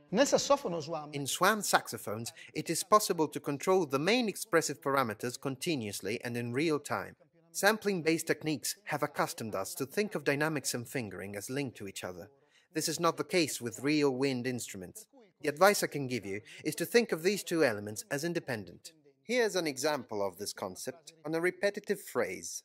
In SWAM saxophones, it is possible to control the main expressive parameters continuously and in real time. Sampling-based techniques have accustomed us to think of dynamics and fingering as linked to each other. This is not the case with real wind instruments. The advice I can give you is to think of these two elements as independent. Here's an example of this concept on a repetitive phrase.